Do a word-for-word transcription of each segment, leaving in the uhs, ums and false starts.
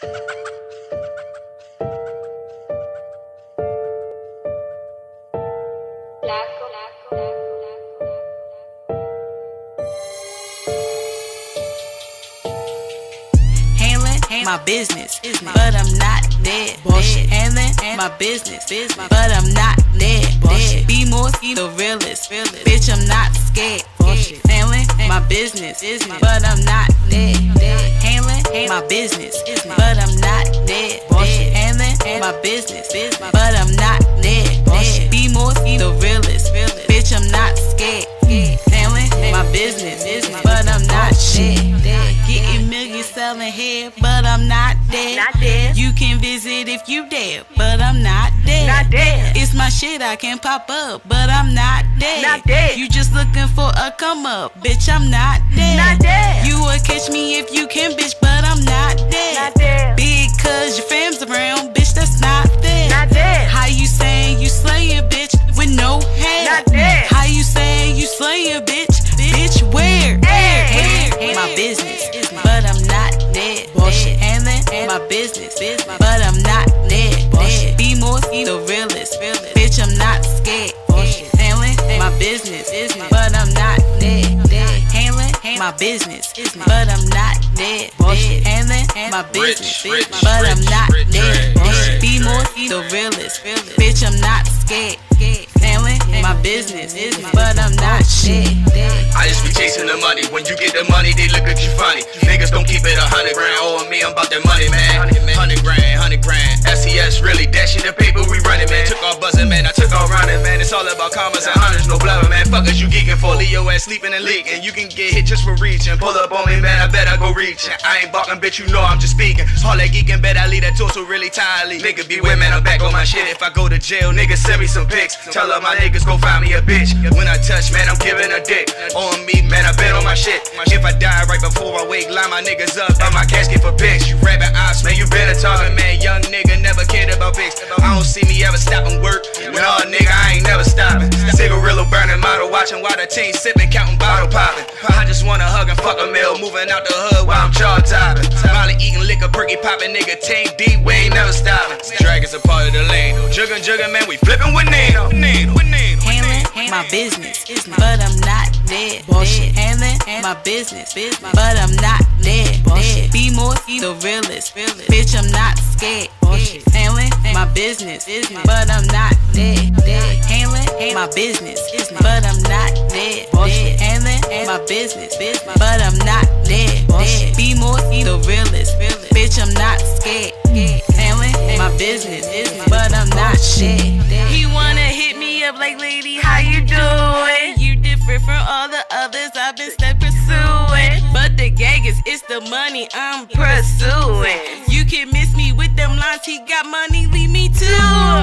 My business, but I'm not dead. Bullshit. Handling my business, but I'm not dead. Bullshit. Be more the realest, bitch. I'm not scared. Bullshit. Handling my business, but I'm not dead. Handling my business, but I'm not dead. Bullshit. Handling my business, but I'm not dead. Bullshit. Be more the realest, bitch. I'm not scared. Handling my business, but I'm not dead. Getting millions selling hair, but I'm not dead. Not dead. You can visit if you dare, but I'm not dead. Not dead. It's my shit, I can pop up, but I'm not dead. Not dead. You just looking for a come up, bitch. I'm not dead. Not dead. You will catch me if you can, bitch, but I'm not dead. Not dead. Because your fam's around, bitch. That's not dead. Not dead. How you saying you slaying, bitch, with no hair? Not dead. How you saying you slaying, bitch? Bitch, where? Hey. Where? My business, but I'm not dead. Bullshit. Handling my business, but I'm not dead. Bullshit. Be more the realest, bitch. I'm not scared. Bullshit. Handling my business, but I'm not dead. Handling my business, but I'm not dead. Bullshit. Handling my business, but I'm not dead. Bullshit. Be more the realest, bitch. I'm not scared. Handling my business, but I'm not dead. I just be chasing the money. When you get the money, they look at you funny. Niggas don't keep it a hundred grand. Oh, me, I'm about that money, man. Hundred grand, hundred grand. S C S really dashing the paper, we running, man. Took off buzzing, man. I took off running, man. It's all about commas and hundreds, no bluffing, man. Fuck us, you geeking for. Leave your ass sleeping and leaking. You can get hit just for reaching. Pull up on me, man. I bet I go reaching. I ain't barking, bitch. You know I'm just speaking. All that geeking, bet I leave that torso really tightly. Nigga be with, man. I'm back on my shit. If I go to jail, niggas send me some pics. Tell all my niggas go find me a bitch. When I touch, man, I'm giving a dick. On me, man, I bet on my shit. If I die right before I wake, line my niggas up on my casket for pics. You rapping ops, man, you better talking, man. Young nigga never cared about pics. I don't see me ever stopping work. When all nigga, I ain't never stopping. Cigarillo burning, model watching while the team sipping, counting bottle popping. I just wanna hug and fuck a meal, moving out the hood while I'm jaw topping. Molly eating liquor, perky popping, nigga, tank deep, we ain't never stopping. Dragons a part of the lane. Jugging, jugging, man, we flipping with Nino. Nino, with Nino. Handling my business, but I'm not dead. Bullshit. Handling my business, but I'm not dead. Bullshit. Be more the realest, bitch. I'm not scared. Bullshit. Handling my business, but I'm not dead. Handling my business, but I'm not dead. Bullshit. Handling my business, but I'm not dead. Bullshit. Be more the realest, bitch. I'm not scared. Handling my business, but I'm not dead. He wanna hit me up like, lady, how you doing? You different from all the others I've been steady pursuing. But the gag is, it's the money I'm pursuing. You can miss me with them lines, he got money, leave me too.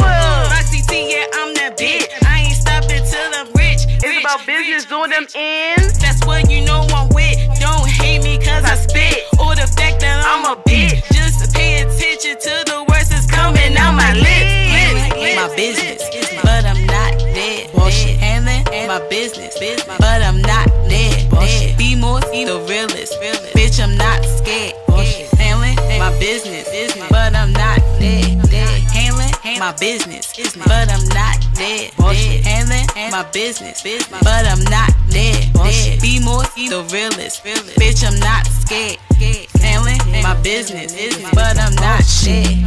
FoxxiTee, yeah, I'm that bitch. I ain't stopping till I'm rich. It's about business, doing them ends. That's what you know I'm with. Don't hate me cause I spit, or the fact that I'm a bitch. Just pay attention to the words that's coming out my lips. My business, but I'm not dead. Bullshit. Handling my business, but I'm not dead. Bullshit. Be more the realest, bitch. I'm not scared. Bullshit. Handling my business, but I'm not dead. Handling my business, but I'm not dead. Bullshit. Handling my business, but I'm not dead. Bullshit. Be more the realest, bitch. I'm not scared. Handling my business, but I'm not dead.